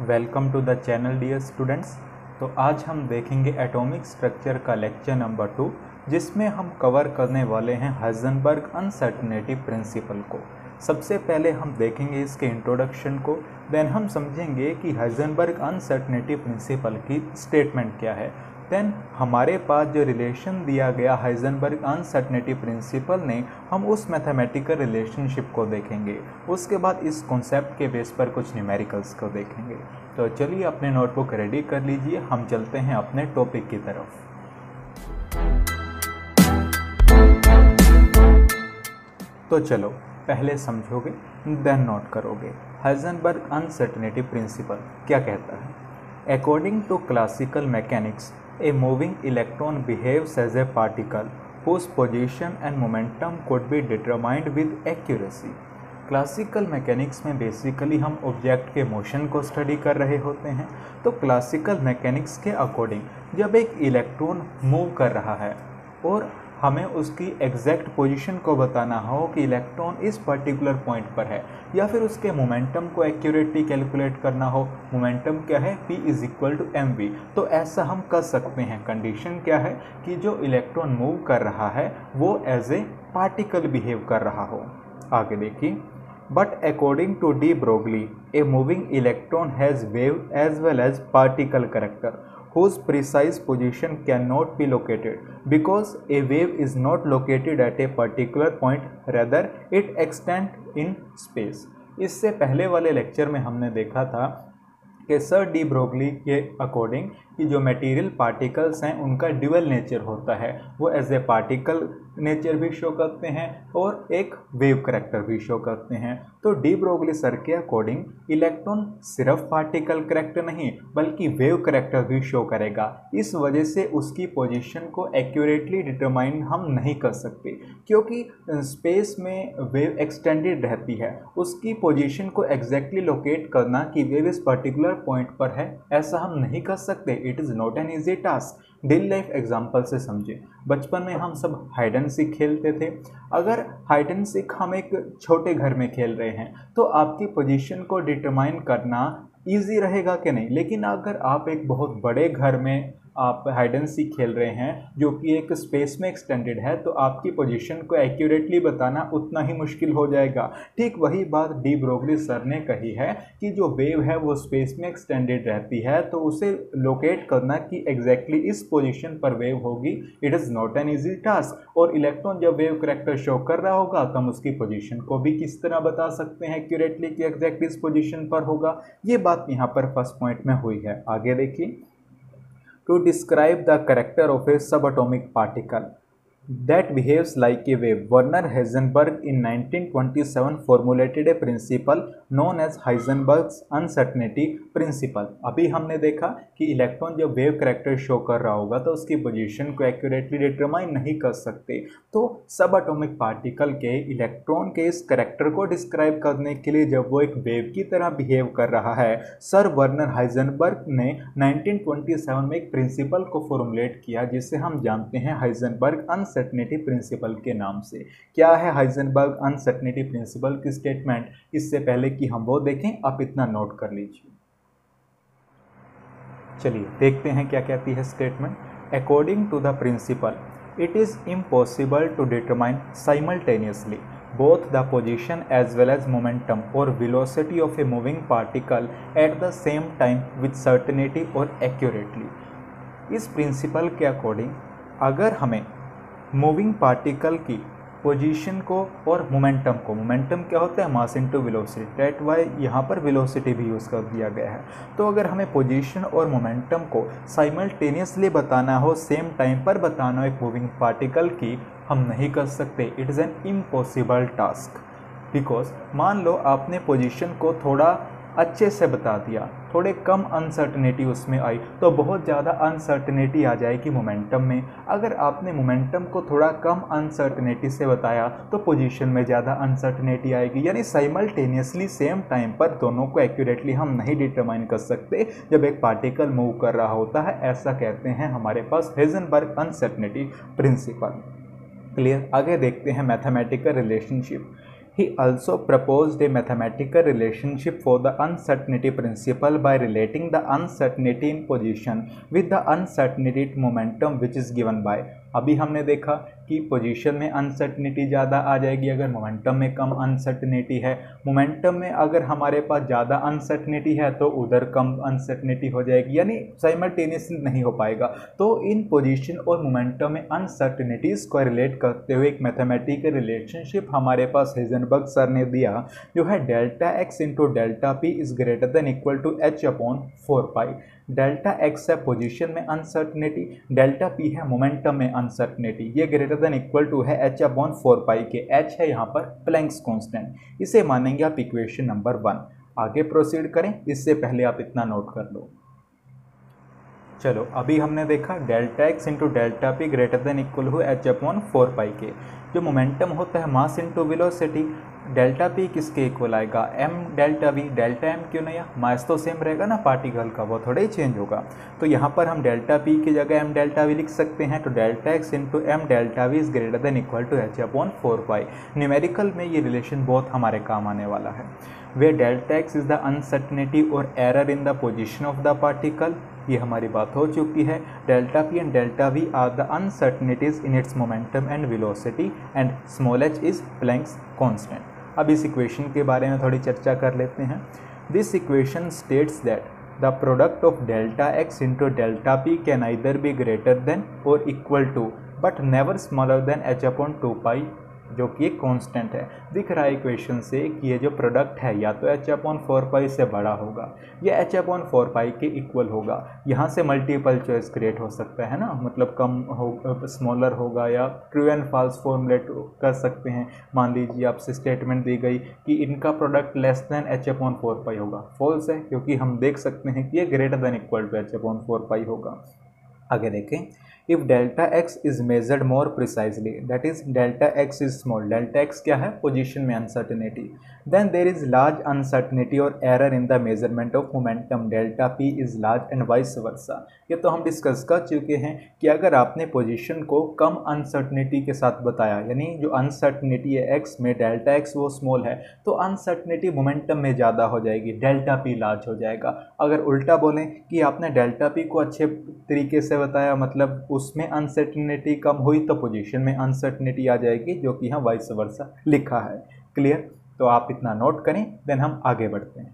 Welcome to the channel dear students. तो आज हम देखेंगे एटॉमिक स्ट्रक्चर का लेक्चर नंबर 2, जिसमें हम कवर करने वाले हैं हाइजेनबर्ग अनसर्टेनिटी प्रिंसिपल को। सबसे पहले हम देखेंगे इसके इंट्रोडक्शन को, देन हम समझेंगे कि हाइजेनबर्ग अनसर्टेनिटी प्रिंसिपल की स्टेटमेंट क्या है। देन हमारे पास जो रिलेशन दिया गया हाइजेनबर्ग अनसर्टेनिटी प्रिंसिपल ने, हम उस मैथमेटिकल रिलेशनशिप को देखेंगे। उसके बाद इस कॉन्सेप्ट के बेस पर कुछ न्यूमेरिकल्स को देखेंगे। तो चलिए अपने नोटबुक रेडी कर लीजिए, हम चलते हैं अपने टॉपिक की तरफ। तो चलो पहले समझोगे देन नोट करोगे। हाइजेनबर्ग अनसर्टेनिटी प्रिंसिपल क्या कहता है? According to classical mechanics, a moving electron behaves as a particle whose position and momentum could be determined with accuracy। Classical mechanics में बेसिकली हम ऑब्जेक्ट के मोशन को स्टडी कर रहे होते हैं। तो क्लासिकल मैकेनिक्स के अकॉर्डिंग जब एक इलेक्ट्रॉन मूव कर रहा है और हमें उसकी एग्जैक्ट पोजीशन को बताना हो कि इलेक्ट्रॉन इस पर्टिकुलर पॉइंट पर है, या फिर उसके मोमेंटम को एक्यूरेटली कैलकुलेट करना हो, मोमेंटम क्या है P = mv, तो ऐसा हम कर सकते हैं। कंडीशन क्या है कि जो इलेक्ट्रॉन मूव कर रहा है वो एज ए पार्टिकल बिहेव कर रहा हो। आगे देखिए, but according to de Broglie a moving electron has wave as well as particle character whose precise position cannot be located because a wave is not located at a particular point, rather it extends in space। इससे पहले वाले lecture में हमने देखा था कि sir de Broglie के according कि जो मटेरियल पार्टिकल्स हैं उनका ड्यूअल नेचर होता है, वो एज ए पार्टिकल नेचर भी शो करते हैं और एक वेव करैक्टर भी शो करते हैं। तो डी ब्रोगली सर के अकॉर्डिंग इलेक्ट्रॉन सिर्फ पार्टिकल करैक्टर नहीं बल्कि वेव करैक्टर भी शो करेगा। इस वजह से उसकी पोजीशन को एक्यूरेटली डिटरमाइन हम नहीं कर सकते, क्योंकि स्पेस में वेव एक्सटेंडेड रहती है। उसकी पोजीशन को एग्जैक्टली लोकेट करना कि वेव इस पर्टिकुलर पॉइंट पर है, ऐसा हम नहीं कर सकते। It is not an easy task. Daily life example से समझे। बचपन में हम सब हाइड एंड सीक खेलते थे। अगर हाइड एंड सीक हम एक छोटे घर में खेल रहे हैं तो आपकी पोजीशन को डिटरमाइन करना ईजी रहेगा कि नहीं, लेकिन अगर आप एक बहुत बड़े घर में आप हाइड एंड सीक खेल रहे हैं जो कि एक स्पेस में एक्सटेंडेड है, तो आपकी पोजीशन को एक्यूरेटली बताना उतना ही मुश्किल हो जाएगा। ठीक वही बात डी ब्रोगली सर ने कही है कि जो वेव है वो स्पेस में एक्सटेंडेड रहती है, तो उसे लोकेट करना कि एग्जैक्टली इस पोजीशन पर वेव होगी, it is not an easy task. और इलेक्ट्रॉन जब वेव करैक्टर शो कर रहा होगा तो हम उसकी पोजीशन को भी किस तरह बता सकते हैं एक्यूरेटली कि एग्जैक्टली इस पोजीशन पर होगा। ये बात यहाँ पर फर्स्ट पॉइंट में हुई है। आगे देखिए, to describe the character of a subatomic particle that behaves like a wave, Werner Heisenberg in 1927 formulated a principle known as Heisenberg's uncertainty principle। अभी हमने देखा कि इलेक्ट्रॉन जब वेव करैक्टर शो कर रहा होगा तो उसकी पोजीशन को एक्यूरेटली डिटरमाइन नहीं कर सकते। तो सब एटॉमिक पार्टिकल के इलेक्ट्रॉन के इस करैक्टर को डिस्क्राइब करने के लिए जब वो एक वेव की तरह बिहेव कर रहा है, सर वर्नर हाइजेनबर्ग ने 1927 में एक प्रिंसिपल को फॉर्मुलेट किया जिसे हम जानते हैं हाइजेनबर्ग अनसर्टेनिटी प्रिंसिपल के नाम से। क्या है हाइजेनबर्ग अनसर्टेनिटी प्रिंसिपल की स्टेटमेंट? इससे पहले कि हम वो देखें, आप इतना नोट कर लीजिए। चलिए देखते हैं क्या कहती है statement. According to the principle, it is impossible to determine simultaneously both the position as well as momentum or velocity of a moving particle at the same time with certainty or accurately। इस principle के according अगर हमें moving particle की position को और momentum क्या होता है, mass into velocity, that why यहाँ पर वेलोसिटी भी यूज़ कर दिया गया है। तो अगर हमें पोजीशन और मोमेंटम को साइमल्टेनियसली बताना हो, सेम टाइम पर बताना हो एक मूविंग पार्टिकल की, हम नहीं कर सकते। It is an impossible task. Because मान लो आपने पोजीशन को थोड़ा अच्छे से बता दिया, थोड़े कम अनसर्टेनिटी उसमें आई तो बहुत ज़्यादा अनसर्टेनिटी आ जाएगी मोमेंटम में। अगर आपने मोमेंटम को थोड़ा कम अनसर्टेनिटी से बताया तो पोजीशन में ज़्यादा अनसर्टेनिटी आएगी। यानी साइमल्टेनियसली सेम टाइम पर दोनों को एक्यूरेटली हम नहीं डिटरमाइन कर सकते जब एक पार्टिकल मूव कर रहा होता है। ऐसा कहते हैं हमारे पास हाइजेनबर्ग अनसर्टेनिटी प्रिंसिपल। क्लियर? आगे देखते हैं mathematical relationship. He also proposed a mathematical relationship for the uncertainty principle by relating the uncertainty in position with the uncertainty momentum which is given by। अभी हमने देखा कि पोजीशन में uncertainty ज़्यादा आ जाएगी अगर मोमेंटम में कम अनसर्टनिटी है, मोमेंटम में अगर हमारे पास ज़्यादा अनसर्टनिटी है तो उधर कम अनसर्टनिटी हो जाएगी, यानी साइमल्टेनियसली नहीं हो पाएगा। तो इन पोजीशन और मोमेंटम में अनसर्टनिटीज़ को रिलेट करते हुए एक मैथमेटिकल रिलेशनशिप हमारे पास हाइजेनबर्ग सर ने दिया, जो है delta x into delta p is greater than equal to H upon 4 pi. Delta x है पोजीशन में अनसर्टनिटी, डेल्टा पी है मोमेंटम में अनसर्टनिटी, ये ग्रेटर देन इक्वल टू है एच अपॉन 4 पाई के। एच है यहाँ पर प्लैंक्स कांस्टेंट, इसे मानेंगे आप इक्वेशन नंबर 1। आगे प्रोसीड करें, इससे पहले आप इतना नोट कर लो। चलो अभी हमने देखा delta x into delta p greater than equal हो एच अपॉन 4 पाई के। जो मोमेंटम होता है mass into velocity, delta p किसके इक्वल आएगा, m delta v. Delta m क्यों नहीं, मास तो सेम रहेगा ना पार्टिकल का, वो थोड़ा ही चेंज होगा। तो यहाँ पर हम डेल्टा पी की जगह एम डेल्टा वी लिख सकते हैं। तो delta x into M delta we is greater than equal to H upon 4 pi. Numerical में ये रिलेशन बहुत हमारे काम आने वाला है। Where delta x is the uncertainty और error in the position of the particle, ये हमारी बात हो चुकी है। Delta p and delta v are the uncertainties in its momentum and velocity and small h is Planck's constant. अब इस equation के बारे में थोड़ी चर्चा कर लेते हैं। This equation states that the product of delta x into delta p can either be greater than और equal to but never smaller than h upon 2 pi, जो कि एक कांस्टेंट है। दिख रहा है इक्वेशन से कि ये जो प्रोडक्ट है या तो एच अपॉन 4 पाई से बड़ा होगा या एच अपॉन 4 पाई के इक्वल होगा। यहाँ से मल्टीपल चॉइस क्रिएट हो सकता है ना, मतलब कम हो, स्मॉलर होगा, या ट्रू एंड फॉल्स फॉर्मुलेट कर सकते हैं। मान लीजिए आपसे स्टेटमेंट दी गई कि इनका product less than h upon 4 pi होगा, फॉल्स है क्योंकि हम देख सकते हैं कि ये greater than equal to H upon 4 pi होगा। आगे देखें, if delta x is measured more precisely, that is delta x is small, delta x क्या है पोजीशन में uncertainty, then there is large uncertainty और error in the measurement of momentum, delta p is large and vice versa. ये तो हम discuss कर चुके हैं कि अगर आपने पोजीशन को कम अनसर्टेनिटी के साथ बताया, यानी जो अनसर्टेनिटी है एक्स में, डेल्टा एक्स वो स्मॉल है, तो अनसर्टेनिटी मोमेंटम में ज़्यादा हो जाएगी, डेल्टा पी लार्ज हो जाएगा। अगर उल्टा बोलें कि आपने डेल्टा पी को अच्छे तरीके से बताया, मतलब उसमें अनसर्टेनिटी कम हुई, तो पोजीशन में अनसर्टेनिटी आ जाएगी, जो कि यहाँ वाइस वर्सा लिखा है। क्लियर? तो आप इतना नोट करें, देन हम आगे बढ़ते हैं।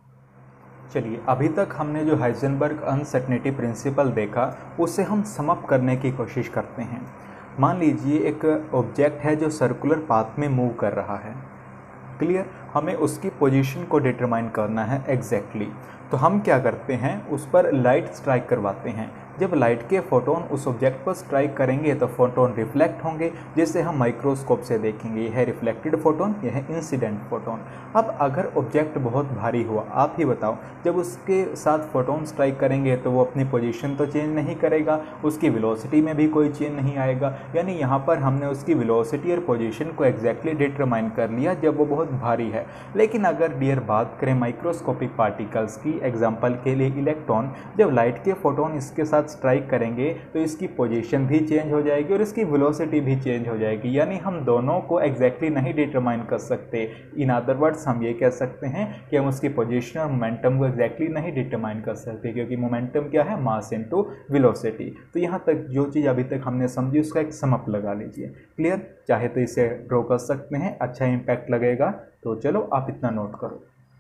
चलिए, अभी तक हमने जो हाइजेनबर्ग अनसर्टेनिटी प्रिंसिपल देखा, उसे हम सम अप करने की कोशिश करते हैं। मान लीजिए एक ऑब्जेक्ट है जो सर्कुलर पाथ में मूव कर रहा है। क्लियर? हमें उसकी पोजीशन को डिटरमाइन करना है एग्जैक्टली। तो हम क्या करते हैं, उस पर लाइट स्ट्राइक करवाते हैं। जब लाइट के फोटोन उस ऑब्जेक्ट पर स्ट्राइक करेंगे तो फोटोन रिफ्लेक्ट होंगे, जिसे हम माइक्रोस्कोप से देखेंगे। यह है रिफ्लेक्टेड फोटोन, यह है इंसिडेंट फोटोन। अब अगर ऑब्जेक्ट बहुत भारी हुआ, आप ही बताओ, जब उसके साथ फोटोन स्ट्राइक करेंगे तो वो अपनी पोजीशन तो चेंज नहीं करेगा, उसकी वेलोसिटी में भी कोई चेंज नहीं आएगा। यानी यहाँ पर हमने उसकी वेलोसिटी और पोजीशन को एग्जैक्टली डिटरमाइन कर लिया जब वो बहुत भारी है। लेकिन अगर डियर बात करें माइक्रोस्कोपिक पार्टिकल्स की, एग्जाम्पल के लिए इलेक्ट्रॉन, जब लाइट के फोटोन इसके साथ स्ट्राइक करेंगे तो इसकी पोजीशन भी चेंज हो जाएगी और इसकी वेलोसिटी भी चेंज हो जाएगी। यानी हम दोनों को एग्जैक्टली नहीं डिटरमाइन कर सकते। इन अदर वर्ड्स हम ये कह सकते हैं कि हम उसकी पोजीशन और मोमेंटम को एग्जैक्टली नहीं डिटरमाइन कर सकते, क्योंकि मोमेंटम क्या है, मास इनटू वेलोसिटी। तो यहाँ तक जो चीज़ अभी तक हमने समझी उसका एक सम अप लगा लीजिए। क्लियर? चाहे तो इसे ड्रॉ कर सकते हैं, अच्छा इम्पैक्ट लगेगा। तो चलो आप इतना नोट करो।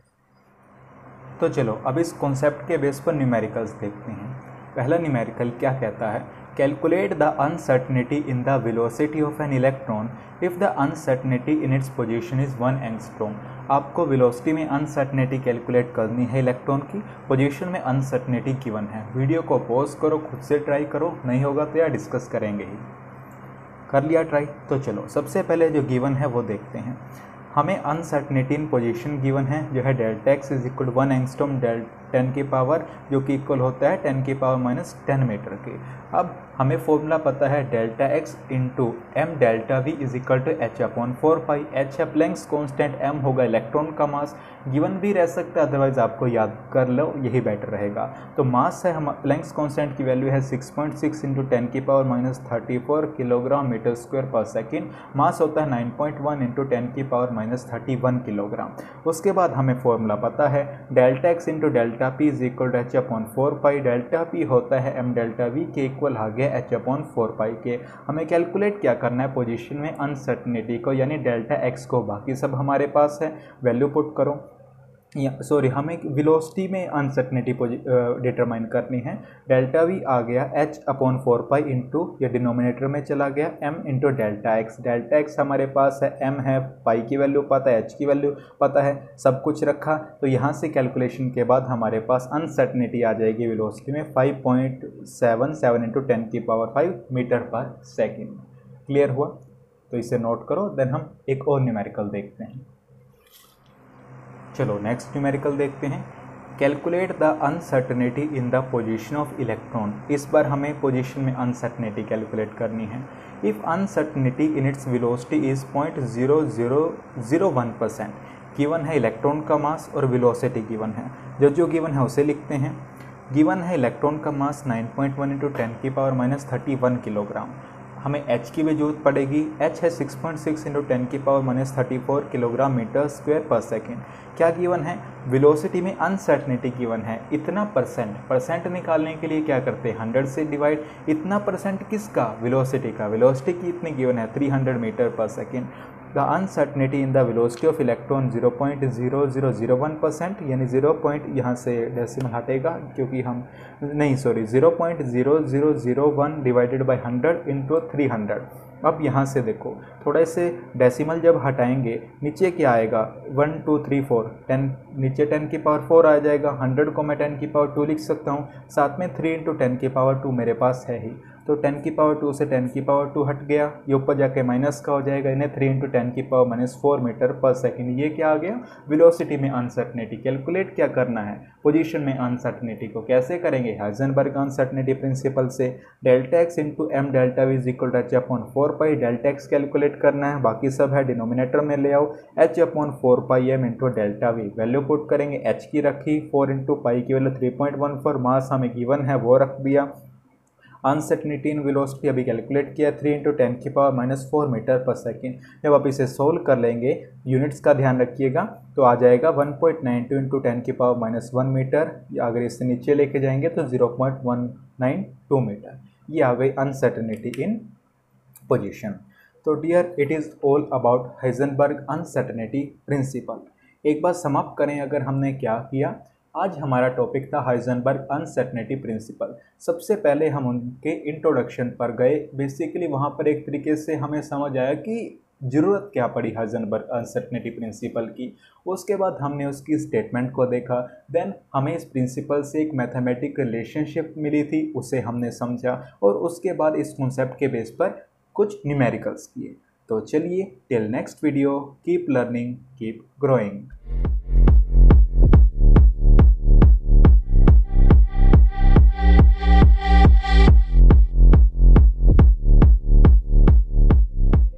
तो चलो अब इस कॉन्सेप्ट के बेस पर न्यूमेरिकल्स देखते हैं। पहला न्यूमेरिकल क्या कहता है, calculate the uncertainty in the velocity of an electron if the uncertainty in its position is 1 angstrom. आपको वेलोसिटी में अनसर्टेनिटी कैलकुलेट करनी है इलेक्ट्रॉन की, पोजीशन में अनसर्टेनिटी गिवन है। वीडियो को पॉज करो, खुद से ट्राई करो, नहीं होगा तो यार डिस्कस करेंगे ही। कर लिया ट्राई? तो चलो सबसे पहले जो गिवन है वो देखते हैं। हमें अनसर्टेनिटी इन पोजीशन गिवन है, जो है delta x is equal 1 angstrom, 10 की पावर, जो कि इक्वल होता है 10 की पावर माइनस 10 मीटर के। अब हमें फॉर्मूला पता है delta x into M delta we is equal to H upon 4 pi. H है प्लैंक्स कॉन्स्टेंट, एम होगा इलेक्ट्रॉन का मास, गिवन भी रह सकता है, अदरवाइज आपको याद कर लो, यही बेटर रहेगा। तो मास है हम प्लैंक्स कॉन्स्टेंट की वैल्यू है 6.6 इंटू 10 की power minus 34 kilogram metre square पर सेकेंड। मास होता है 9.1 इंटू 10 की पावर माइनस 31 किलोग्राम। उसके बाद हमें फॉर्मूला पता है delta x into delta p is equal to H upon 4 pi. Delta p होता है एम डेल्टा वी के इक्वल आ गया एच अपॉन 4 पाई के। हमें कैलकुलेट क्या करना है पोजीशन में अनसर्टनिटी को, यानी डेल्टा एक्स को, बाकी सब हमारे पास है, वैल्यू पुट करो। हमें वेलोसिटी में अनसर्टनिटी डिटरमाइन करनी है। डेल्टा वी आ गया एच अपॉन 4 पाई इंटू, ये डिनोमिनेटर में चला गया, M into delta X. Delta X हमारे पास है, एम है, पाई की वैल्यू पता है, एच की वैल्यू पता है, सब कुछ रखा। तो यहाँ से कैलकुलेशन के बाद हमारे पास अनसर्टनिटी आ जाएगी वेलोसिटी में 5.77 इंटू 10 की power 5 metre per second. Clear हुआ? तो इसे नोट करो। देन हम एक और न्यूमेरिकल देखते हैं। चलो नेक्स्ट न्यूमेरिकल देखते हैं। Calculate the uncertainty in the position of electron. इस बार हमें पोजीशन में अनसर्टनिटी कैलकुलेट करनी है। If uncertainty in its velocity is 0.0001%। Given है इलेक्ट्रॉन का मास और वेलोसिटी गिवन है। जो गिवन है उसे लिखते हैं। गिवन है इलेक्ट्रॉन का मास 9.1 इंटू 10 की पावर माइनस 31 किलोग्राम। हमें h की भी जरूरत पड़ेगी। h है 6.6 इंटू 10 की power minus 34 kilogram metre square पर सेकेंड। क्या गिवन है? वेलोसिटी में अनसर्टनिटी गिवन है, इतना परसेंट। परसेंट निकालने के लिए क्या करते हैं? 100 से डिवाइड। इतना परसेंट किसका? वेलोसिटी का। वेलोसिटी की इतनी गिवन है 300 metre per second. The uncertainty in the velocity of electron 0.0001%, यानी 0. यहाँ से डेसिमल हटेगा क्योंकि हम नहीं, सॉरी, 0.0001 डिवाइडेड बाई 100 इंटू 300। अब यहाँ से देखो, थोड़ा से डेसिमल जब हटाएंगे नीचे क्या आएगा? 1 2 3 4, 10 नीचे 10 की पावर 4 आ जाएगा। 100 को मैं 10 की पावर 2 लिख सकता हूँ, साथ में 3 इंटू 10 की पावर 2 मेरे पास है ही। तो 10 की पावर 2 से 10 की पावर 2 हट गया, ये ऊपर जाके माइनस का हो जाएगा, इन्हें 3 इंटू 10 की power minus 4 metre per second. ये क्या आ गया? वेलोसिटी में अनसर्टनिटी। कैलकुलेट क्या करना है? पोजीशन में अनसर्टनिटी को कैसे करेंगे? हाइजेनबर्ग अनसर्टनिटी प्रिंसिपल से delta x into M delta we is equal to H upon 4 pi. Delta X calculate करना है, बाकी सब है डिनोमिनेटर में ले आओ। H upon 4 pi M into delta V, value put करेंगे। एच की रखी, 4 इंटू पाई की वैल्यू 3.14, मास हमें गिवन है वो रख दिया। अनसर्टनिटी इन वेलोसिटी अभी कैलकुलेट किया, 3 इंटू 10 की power minus 4 metre per second. जब आप इसे सोल्व कर लेंगे, यूनिट्स का ध्यान रखिएगा, तो आ जाएगा 1.92 इंटू 10 की पावर माइनस 1 मीटर। अगर इससे नीचे लेके जाएंगे तो 0.192 मीटर। ये आ गई अनसर्टनिटी इन पोजीशन। तो dear, it is all about Heisenberg uncertainty principle. एक बार समाप्त करें अगर हमने क्या किया। आज हमारा टॉपिक था हाइजेनबर्ग अनसर्टनिटी प्रिंसिपल। सबसे पहले हम उनके इंट्रोडक्शन पर गए। बेसिकली वहाँ पर एक तरीके से हमें समझ आया कि ज़रूरत क्या पड़ी हाइजेनबर्ग अनसर्टनिटी प्रिंसिपल की। उसके बाद हमने उसकी स्टेटमेंट को देखा। देन हमें इस प्रिंसिपल से एक मैथमेटिक रिलेशनशिप मिली थी, उसे हमने समझा, और उसके बाद इस कॉन्सेप्ट के बेस पर कुछ न्यूमेरिकल्स किए। तो चलिए, till next video, keep learning, keep growing.